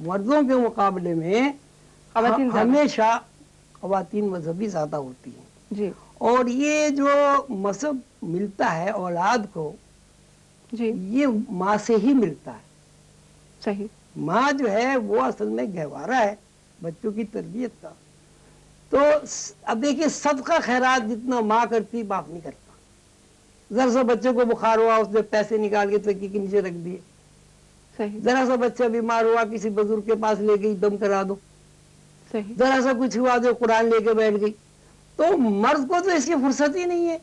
मर्दों के मुकाबले में हमेशा ख़वातीन मजहबी ज़्यादा होती हैं जी। और ये जो मजहब मिलता है औलाद को जी। ये माँ से ही मिलता है। सही। माँ जो है वो असल में गहवारा है बच्चों की तरबियत का। तो अब देखिए सदका खैरात जितना माँ करती बाप नहीं करता। जरा सा बच्चे को बुखार हुआ उसने पैसे निकाल के तकिए के नीचे रख दिए, जरा सा बच्चा बीमार हुआ किसी बुजुर्ग के पास ले गई दम करा दो, सही। जरा सा कुछ हुआ जो कुरान लेके बैठ गई। तो मर्द को तो इसकी फुर्सत ही नहीं है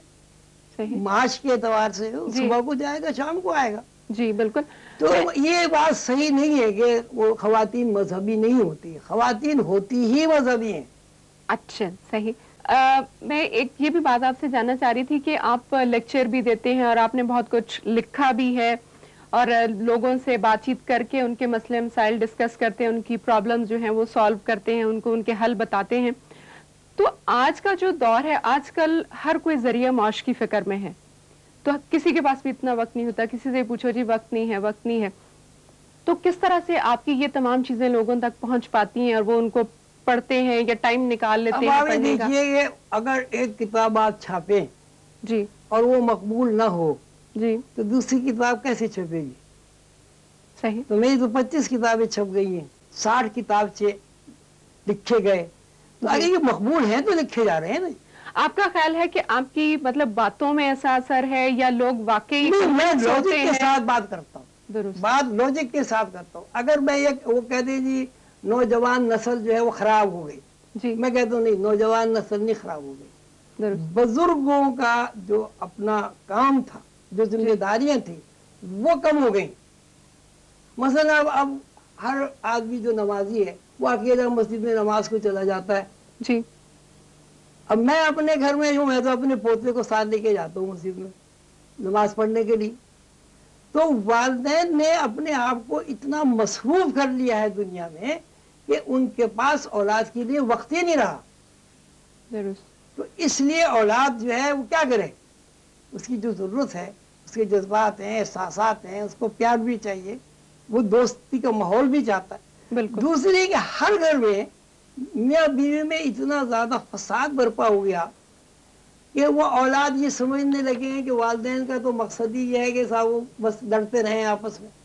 माश के एतबार से, सुबह को जाएगा शाम को आएगा। जी बिल्कुल। तो ये बात सही नहीं है कि वो ख़वातीन मजहबी नहीं होती, ख़वातीन होती ही मजहबी हैं। अच्छा सही। मैं एक ये भी बात आपसे जानना चाह रही थी कि आप लेक्चर भी देते हैं और आपने बहुत कुछ लिखा भी है और लोगों से बातचीत करके उनके मसले मसाइल डिस्कस करते हैं, उनकी प्रॉब्लम्स जो हैं वो सॉल्व करते हैं, उनको उनके हल बताते हैं। तो आज का जो दौर है, आजकल हर कोई जरिया माश की फिक्र में है, तो किसी के पास भी इतना वक्त नहीं होता, किसी से पूछो जी वक्त नहीं है, वक्त नहीं है। तो किस तरह से आपकी ये तमाम चीजें लोगों तक पहुंच पाती हैं और वो उनको पढ़ते हैं या टाइम निकाल लेते हैं पढ़ने का? देखिए अगर एक किताब आप छापें जी और वो मकबूल ना हो जी तो दूसरी किताब कैसे छपेगी? सही। तो मेरी तो 25 किताबें छप गई हैं, 60 किताबचे लिखे गए, तो अगर ये मकबूल है तो लिखे जा रहे हैं ना। आपका ख्याल है कि आपकी मतलब बातों में ऐसा असर है या लोग वाकई? मैं लॉजिक के साथ बात करता हूँ, बात लॉजिक के साथ करता हूँ। अगर मैं ये वो कह दे जी नौजवान नस्ल जो है वो खराब हो गई जी, मैं कहता हूँ नहीं, नौजवान नस्ल नहीं खराब हो गई, बुजुर्गों का जो अपना काम था, जो जिम्मेदारियां थी वो कम हो गई। मसलन अब हर आदमी जो नमाजी है वो अकेला मस्जिद में नमाज को चला जाता है जी। अब मैं अपने घर में हूँ, मैं तो अपने पोते को साथ लेके जाता हूँ मस्जिद में नमाज पढ़ने के लिए। तो वालिदैन ने अपने आप को इतना मसरूफ कर लिया है दुनिया में कि उनके पास औलाद के लिए वक्त ही नहीं रहा। तो इसलिए औलाद जो है वो क्या करे, उसकी जो जरूरत है, उसके जज्बात हैं, एहसासात हैं, उसको प्यार भी चाहिए, वो दोस्ती का माहौल भी चाहता है। दूसरी कि हर घर में मियाँ बीवी में इतना ज्यादा फसाद बरपा हो गया कि वो औलाद ये समझने लगे हैं कि वालिदैन का तो मकसद ही ये है कि साहब वो बस लड़ते रहें आपस में।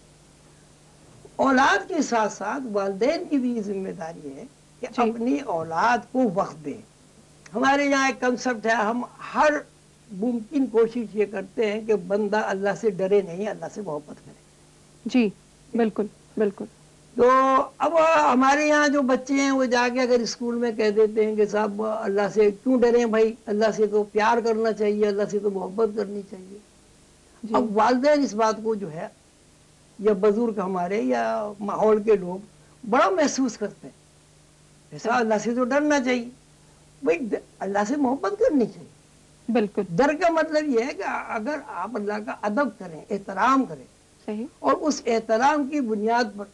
औलाद के साथ साथ वालिदैन की भी जिम्मेदारी है कि अपनी औलाद को वक्त दें। हमारे यहाँ एक कंसेप्ट है, हम हर मुमकिन कोशिश ये करते हैं कि बंदा अल्लाह से डरे नहीं, अल्लाह से मोहब्बत करे। जी बिल्कुल बिल्कुल। तो अब हमारे यहाँ जो बच्चे हैं वो जाके अगर स्कूल में कह देते हैं कि साहब अल्लाह से क्यों डरें भाई, अल्लाह से तो प्यार करना चाहिए, अल्लाह से तो मोहब्बत करनी चाहिए। अब वालिदैन इस बात को जो है या बुजुर्ग हमारे या माहौल के लोग बड़ा महसूस करते हैं, ऐसा अल्लाह से तो डरना चाहिए भाई, अल्लाह से मोहब्बत करनी चाहिए। बिल्कुल। डर का मतलब ये है कि अगर आप अल्लाह का अदब करें, एहतराम करें, सही, और उस एहतराम की बुनियाद पर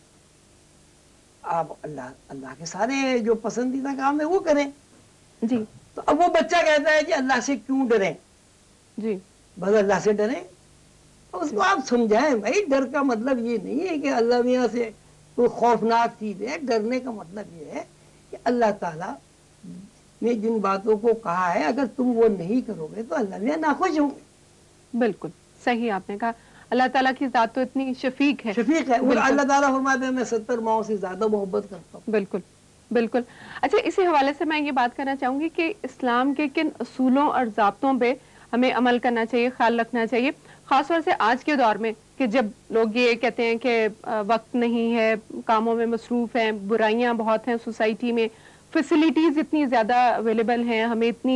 आप अल्लाह के सारे जो पसंदीदा काम है वो करें जी। तो अब वो बच्चा कहता है कि अल्लाह से क्यों डरें जी, बस अल्लाह से डरें। उसको आप समझाएं भाई डर का मतलब ये नहीं है कि अल्लाह मियाँ से कोई खौफनाक चीज है। डरने का मतलब ये है कि अल्लाह ताला ने जिन बातों को कहा है अगर तुम वो नहीं करोगे तो अल्लाह मियाँ नाखुश होंगे। बिल्कुल सही आपने कहा। अल्लाह ताला की जात तो इतनी शफीक है, शफीक है। अल्लाह ताला फरमाते हैं मैं 70 माओं से ज्यादा मोहब्बत करता हूँ। बिल्कुल बिल्कुल। अच्छा, इसी हवाले से मैं ये बात करना चाहूंगी कि इस्लाम के किन असूलों और ज़ाब्तों पे हमें अमल करना चाहिए, ख्याल रखना चाहिए, खासतौर से आज के दौर में कि जब लोग ये कहते हैं कि वक्त नहीं है, कामों में मसरूफ हैं, बुराइयां बहुत हैं सोसाइटी में, फैसिलिटीज़ इतनी ज़्यादा अवेलेबल हैं, हमें इतनी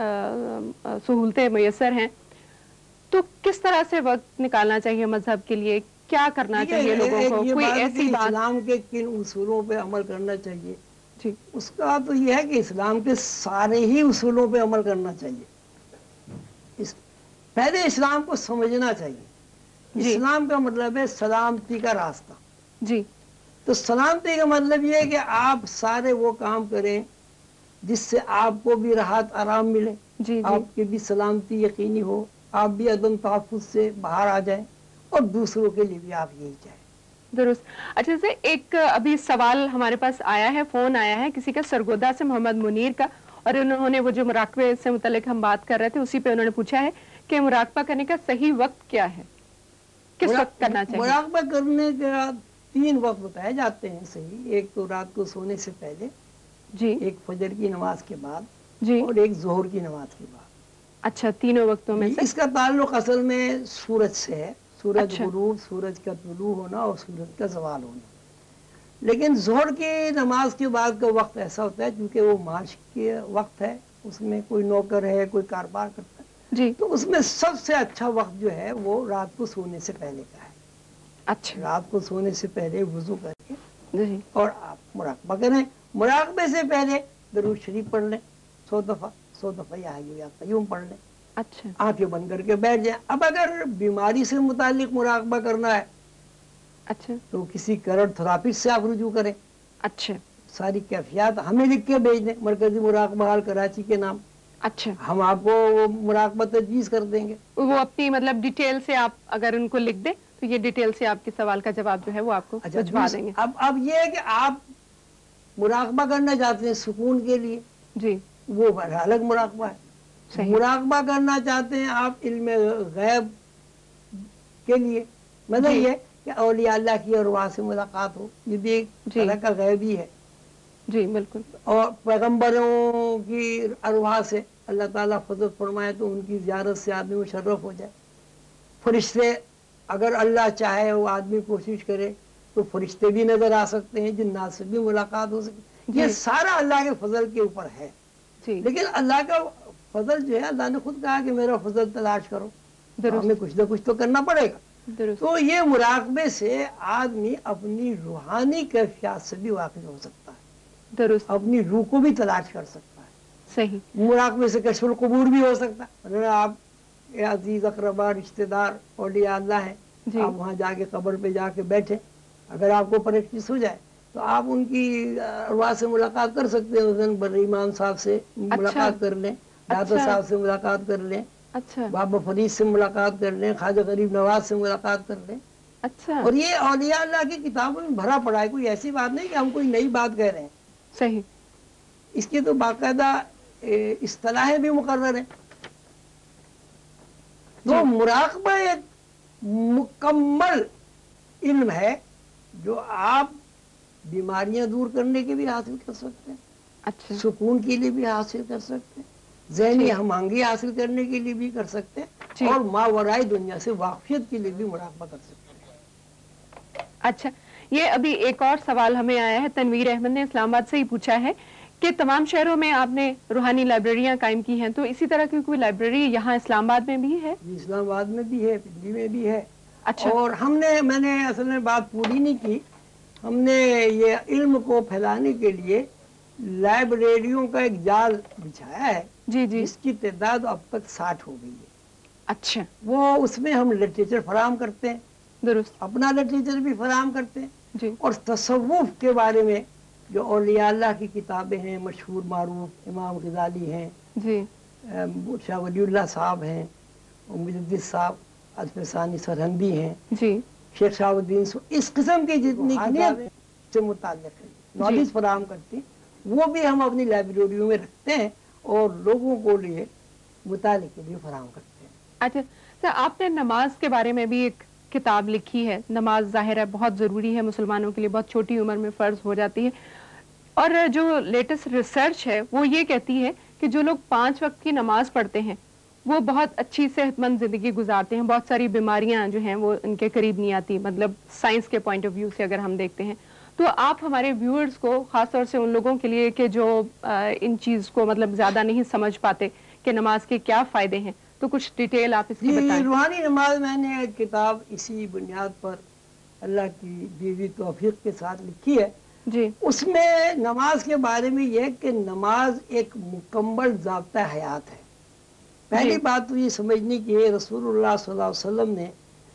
सहूलतें मैसर हैं, तो किस तरह से वक्त निकालना चाहिए मजहब के लिए, क्या करना चाहिए लोगों को? कोई ऐसी बात इस्लाम के किन उसूलों पे अमल करना चाहिए जी, उसका तो यह है कि इस्लाम के सारे ही उसूलों पे अमल करना चाहिए। पहले इस्लाम को समझना चाहिए। इस्लाम का मतलब है सलामती का रास्ता जी। तो सलामती का मतलब ये है कि आप सारे वो काम करें जिससे आपको भी राहत आराम मिले जी, आपकी भी सलामती यकीनी हो, आप भी अदम तहफ़्फ़ुज़ से बाहर आ जाएं और दूसरों के लिए भी आप यही चाहें। दुरुस्त। अच्छा, जैसे एक अभी सवाल हमारे पास आया है, फोन आया है किसी का सरगोदा से, मोहम्मद मुनीर का, और उन्होंने वो जो मुराकबे से मुतालिक हम बात कर रहे थे उसी पे उन्होंने पूछा है कि मुराकबा करने का सही वक्त क्या है, किस वक्त करना चाहिए? मुराकबा करने का 3 वक्त बताए जाते हैं सही। एक तो रात को सोने से पहले, जी एक फजर की नमाज के बाद, जी। और एक जोहर की नमाज के बाद। अच्छा, तीनों वक्तों में से? इसका ताल्लुक असल में सूरज से है, सूरज अच्छा। गुरूब, सूरज का तुलू होना और सूरज का ज़वाल होना। लेकिन जोहर की नमाज के बाद का वक्त ऐसा होता है क्योंकि वो माश के वक्त है, उसमें कोई नौकर है, कोई कारोबार करता है, जी। तो उसमें सबसे अच्छा वक्त जो है वो रात को सोने से पहले का है। अच्छा रात को सोने से पहले वुजू करके जी। और आप मुराकबा करें। मुराकबे से पहले दरूद शरीफ पढ़ लें 100 दफ़ा, 100 दफ़ा या हय्यू या क़य्यूम पढ़ लें, अच्छा आंखें बंद करके बैठ जाए। अब अगर बीमारी से मुतालिक मुराकबा करना है अच्छा तो किसी करंट थेरापिस्ट से आप रुजू करें। अच्छा सारी कैफियत हमें लिख के भेज दें, मरकजी मुराकबा हाल कराची के नाम, अच्छा। हम आपको मुराकबा तजवीज़ कर देंगे। वो अपनी मतलब डिटेल से आप अगर उनको लिख दे तो ये डिटेल से आपके सवाल का जवाब जो है वो आपको अच्छा, भिजवा देंगे। अब ये है कि आप मुराकबा करना चाहते हैं सुकून के लिए, जी वो अलग मुराकबा है। सही। मुराकबा करना चाहते हैं आप इल्म गैब के लिए, मतलब जी। ये कि औलिया अल्लाह की अरवाह से मुलाकात हो, ये भी एक जी। तरह का गैब ही है। जी बिल्कुल। और पैगंबरों की अरवाह से अल्लाह ताला फजल फरमाए तो उनकी ज़ियारत से आदमी मुशर्रफ हो जाए। फरिश्ते, अगर अल्लाह चाहे वो आदमी कोशिश करे तो फरिश्ते भी नजर आ सकते हैं, जिन्नात से भी मुलाकात हो सकती। ये जी। सारा अल्लाह के फजल के ऊपर है। जी लेकिन अल्लाह का फजल जो है, अल्लाह ने खुद कहा कि मेरा फजल तलाश करो, तो दुरुस्त हमें कुछ ना कुछ तो करना पड़ेगा। दुरुस्त। तो ये मुराकबे से आदमी अपनी रूहानी कैफियत से भी वाकिफ हो सकता है, दुरुस्त अपनी रूह को भी तलाश कर सकता है। सही। मुराकबे से कश्फुल कुबूर भी हो सकता है। अगर आप अजीज अकरबा रिश्तेदार औलिया अल्लाह हैं, जी। आप वहाँ जाके कब्र पे जाके बैठे, अगर आपको प्रैक्टिस हो जाए तो आप उनकी अरवाह से मुलाकात कर सकते हैं। उस दिन बर्रे इमाम साहब से मुलाकात कर लें, दाता अच्छा। साहब से मुलाकात कर लें, अच्छा बाबा फरीद से मुलाकात कर लें, ख्वाजा गरीब नवाज से मुलाकात कर लें। अच्छा और ये औलिया अल्लाह की किताबों में भरा पड़ा है, कोई ऐसी बात नहीं कि हम कोई नई बात कह रहे हैं। सही। इसकी तो बाकायदा इस्तिलाहें भी मुकर्रर हैं। तो मुराकबा एक मुकम्मल इल्म है जो आप बीमारियां दूर करने के भी हासिल कर सकते हैं, अच्छा सुकून के लिए भी हासिल कर सकते हैं, ज़हनी हमआंगी हासिल करने के लिए भी कर सकते जी। हैं, और मावराई दुनिया से वाकफियत के लिए भी मुराकबा कर सकते हैं। अच्छा, ये अभी एक और सवाल हमें आया है, तनवीर अहमद ने इस्लामाबाद से ही पूछा है कि तमाम शहरों में आपने रूहानी लाइब्रेरियां कायम की हैं, तो इसी तरह की कोई लाइब्रेरी यहाँ इस्लामाबाद में भी है? इस्लामाबाद में भी है, पिंडी में भी है। अच्छा। और मैंने असल में बात पूरी नहीं की, हमने ये इल्म को फैलाने के लिए लाइब्रेरियों का एक जाल बिछाया है, जी जी। जिसकी तादाद अब तक 60 हो गई है। अच्छा वो उसमें हम लिटरेचर फराहम करते हैं, दुरुस्त। अपना लिटरेचर भी फराहम करते हैं, जी और तसव्वुफ के बारे में जो औलिया अल्लाह की किताबें हैं, मशहूर मारूफ इमाम गजाली हैं, जी शाह वलीउल्लाह साहब हैं, मुजद्दिद साहब अजफसानी सरहंदी हैं, जी शेख शाहुद्दीन, इस किस्म की जितनी किताबें से मुताल्लिक़ है, नॉलेज फराहम करती हैं, वो भी हम अपनी लाइब्रेरियों में रखते हैं और लोगों को लिए मुताले के लिए फराहम करते हैं। अच्छा सर, आपने नमाज के बारे में भी एक किताब लिखी है। नमाज जाहिर है बहुत ज़रूरी है मुसलमानों के लिए, बहुत छोटी उम्र में फ़र्ज हो जाती है, और जो लेटेस्ट रिसर्च है वो ये कहती है कि जो लोग 5 वक्त की नमाज पढ़ते हैं वो बहुत अच्छी सेहतमंद ज़िंदगी गुजारते हैं, बहुत सारी बीमारियां जो हैं वो इनके करीब नहीं आती, मतलब साइंस के पॉइंट ऑफ व्यू से अगर हम देखते हैं। तो आप हमारे व्यूअर्स को, ख़ासतौर से उन लोगों के लिए कि जो इन चीज़ को मतलब ज़्यादा नहीं समझ पाते कि नमाज के क्या फ़ायदे हैं, तो कुछ डिटेल आप इसकी बताएं। रूहानी नमाज मैंने एक किताब इसी बुनियाद पर अल्लाह की दीवी तौफीक के साथ लिखी है जी। उसमें नमाज के बारे में यह कि नमाज एक मुकम्मल ज़ाब्ता हयात है। पहली बात तो ये समझने की है, रसूलुल्लाह सल्लल्लाहु अलैहि वसल्लम ने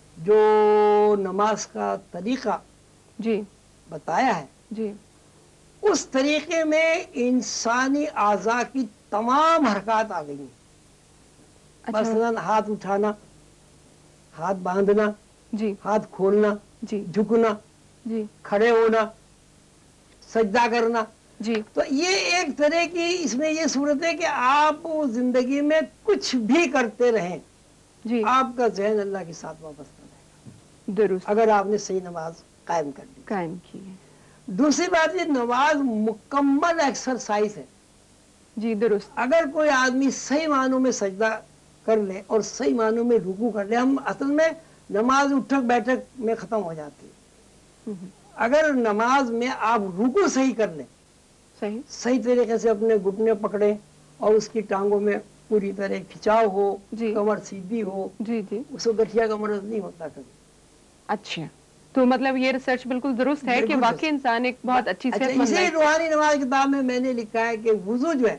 जो नमाज का तरीक़ा जी बताया है, जी उस तरीके में इंसानी आज़ा की तमाम हरकत आ गई हैं। अच्छा मसलन हाथ उठाना, हाथ बांधना, जी हाथ खोलना, जी झुकना, जी खड़े होना, सजदा करना। जी तो ये एक तरह की इसमें ये सूरत है कि आप जिंदगी में कुछ भी करते रहें, जी आपका ज़हन अल्लाह के साथ वाबस्ता रहेगा, दुरुस्त अगर आपने सही नमाज कायम कर ली। कायम की है। दूसरी बात, ये नमाज मुकम्मल एक्सरसाइज है। जी दुरुस्त। अगर कोई आदमी सही मानों में सजदा कर ले और सही मानों में रुकू कर ले, हम असल में नमाज उठक बैठक में ख़त्म हो जाती है। अगर नमाज में आप रुकू सही कर ले, सही सही तरीके से अपने घुटने पकड़े और उसकी टांगों में पूरी तरह खिंचाव हो, जी। कमर सीधी हो, जी जी उसको गठिया का मर्ज नहीं होता कभी। अच्छा, तो मतलब ये रिसर्च बिल्कुल दुरुस्त है कि बिल्कुल वाकई इंसान एक बहुत अच्छी अच्छा, सेहतमंद इसी लाइफ। रूहानी नमाज किताब में मैंने लिखा है कि वुजू जो है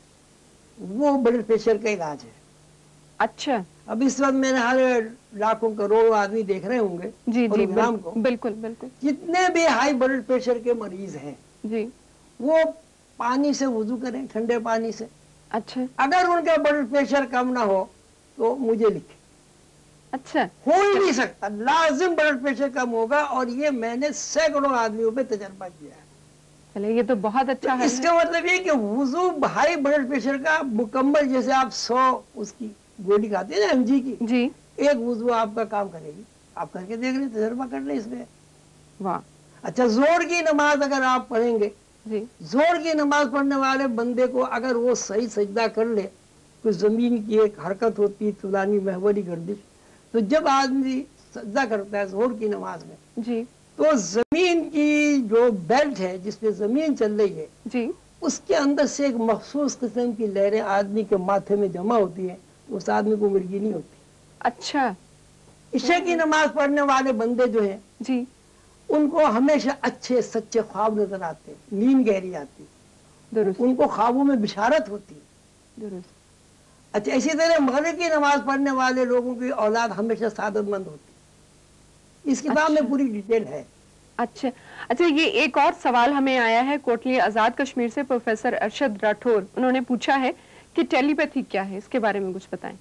वो ब्लड प्रेशर का इलाज है। अच्छा अब इस वक्त मेरे हर लाखों करोड़ों आदमी देख रहे होंगे जी जी प्रोग्राम को, बिल्कुल बिल्कुल जितने भी हाई ब्लड प्रेशर के मरीज हैं जी। वो पानी से वुजू करें, ठंडे पानी से। अच्छा अगर उनका ब्लड प्रेशर कम ना हो तो मुझे लिखें, अच्छा हो ही नहीं सकता, लाजिम ब्लड प्रेशर कम होगा, और ये मैंने सैकड़ों आदमियों पे तजर्बा किया है। चले, ये तो बहुत अच्छा तो हल है। इसका मतलब ये कि वुजू हाई ब्लड प्रेशर का मुकम्मल, जैसे आप 100 उसकी गोली खाते हैं ना एमजी की, जी एक वुजू आपका काम करेगी। आप करके देख रहे, तजर्बा कर ले इसमें। वाह अच्छा, जोर की नमाज अगर आप पढ़ेंगे, जी जोर की नमाज पढ़ने वाले बंदे को अगर वो सही सजदा कर ले, तो जमीन की एक हरकत होती है तुलानी महवरी गर्दिश, तो जब आदमी सजदा करता है जोर की नमाज में, जी तो जमीन की जो बेल्ट है जिसपे जमीन चल रही है, जी उसके अंदर से एक मखसूस किस्म की लहरें आदमी के माथे में जमा होती है, उस आदमी को मिर्गी नहीं होती। अच्छा ईशा की नमाज पढ़ने वाले बंदे जो हैं, जी उनको हमेशा अच्छे सच्चे ख्वाब नजर आते हैं, नींद गहरी आती है, दुरुस्त उनको ख्वाबों में बिशारत होती है। दुरुस्त। अच्छा, इसी तरह मगरिब की नमाज पढ़ने वाले लोगों की औलाद हमेशा सादतमंद होती है। इस किताब अच्छा। में पूरी डिटेल है। अच्छा अच्छा, ये एक और सवाल हमें आया है कोटली आजाद कश्मीर से, प्रोफेसर अरशद राठौर, उन्होंने पूछा है कि टेलीपैथी क्या है, इसके बारे में कुछ बताएं।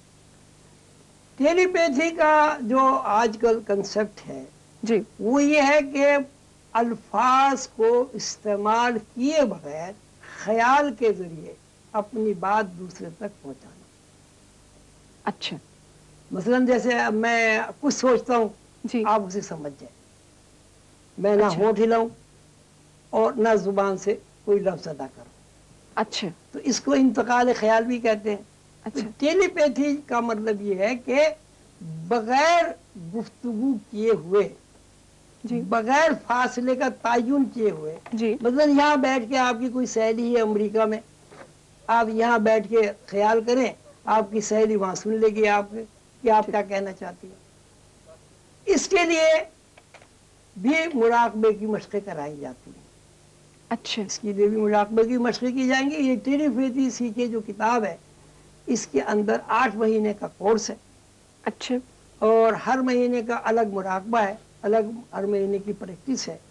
टेलीपैथी का जो आजकल कंसेप्ट है जी वो ये है कि अल्फाज को इस्तेमाल किए बगैर ख्याल के जरिए अपनी बात दूसरे तक पहुंचाना। अच्छा मसलन जैसे मैं कुछ सोचता हूँ, जी आप उसे समझ जाए, मैं ना अच्छा। होठ हिलाऊं और ना जुबान से कोई लफ्ज अदा करूं, अच्छा तो इसको इंतकाल ख्याल भी कहते हैं। तो अच्छा टेलीपैथी का मतलब ये है कि बगैर गुफ्तगू किए हुए, जी बगैर फासले का तायुन किए हुए, जी मतलब यहाँ बैठ के आपकी कोई सहेली है अमेरिका में, आप यहाँ बैठ के ख्याल करें, आपकी सहेली वहां सुन लेगी आपके कि आप क्या कहना चाहती हैं। इसके लिए भी मुराकबे की मशक़ें कराई जाती हैं। अच्छा इसके लिए भी मुराकबे की मशक़ें की जाएंगी। ये टेलीपैथी सीखे जो किताब है, इसके अंदर 8 महीने का कोर्स है, अच्छा और हर महीने का अलग मुराकबा है, अलग हर महीने की प्रैक्टिस है।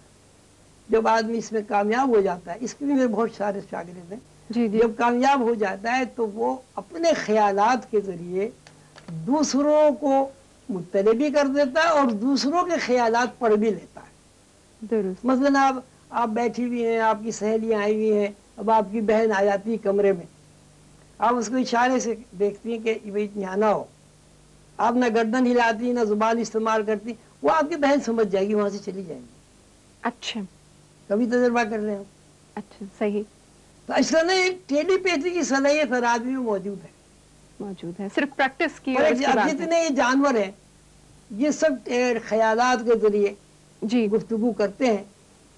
जब आदमी इसमें कामयाब हो जाता है, इसके भी मेरे बहुत सारे शागिर्द हैं, जी जी जब कामयाब हो जाता है तो वो अपने ख्यालात के जरिए दूसरों को मुत्तले भी कर देता है और दूसरों के ख्यालात पढ़ भी लेता है। दुरुस्त मसलन आप बैठी हुई हैं, आपकी सहेलियां आई हुई हैं, अब आपकी बहन आ जाती है कमरे में, आप उसको इशारे से देखती हैं कि भाई यहाँ ना हो, आप ना गर्दन हिलाती ना जुबान इस्तेमाल करती, वो आपकी बहन समझ जाएगी, वहां से चली जाएगी। अच्छा कभी तजर्बा कर रहे हो? अच्छा सही तो इसका ना एक टेलीपैथी की सलाहियत हर आदमी में मौजूद है। मौजूद है, सिर्फ प्रैक्टिस की और और उसके अब बाद है। जितने ये जानवर हैं, ये सब ख्यालात के जरिए जी गुफ्तगू करते हैं।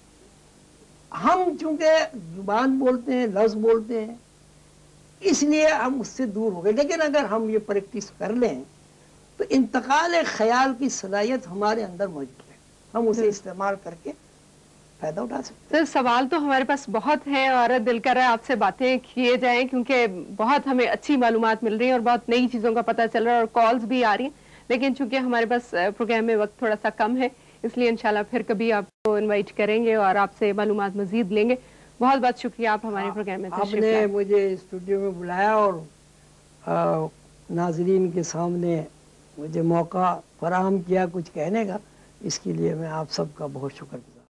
हम चूंकि जुबान बोलते हैं, लफ्ज बोलते हैं, इसलिए हम उससे दूर हो गए, लेकिन अगर हम ये प्रैक्टिस कर लें तो इंतकाल ख्याल की सलाहियत हमारे अंदर मौजूद है, हम उसे इस्तेमाल करके फायदा उठा सकते सर, सवाल तो हमारे पास बहुत हैं और दिल कर रहा है आपसे बातें किए जाएं, क्योंकि बहुत हमें अच्छी मालूमात मिल रही है और बहुत नई चीज़ों का पता चल रहा है और कॉल्स भी आ रही हैं, लेकिन चूंकि हमारे पास प्रोग्राम में वक्त थोड़ा सा कम है, इसलिए इंशाल्लाह फिर कभी आपको इनवाइट करेंगे और आपसे मालूमात मजीद लेंगे। बहुत बहुत शुक्रिया, आप हमारे प्रोग्राम में तशरीफ आपने लाए। मुझे स्टूडियो में बुलाया और नाजरीन के सामने मुझे मौका फराहम किया कुछ कहने का, اس کے لیے میں آپ سب کا بہت شکر گزار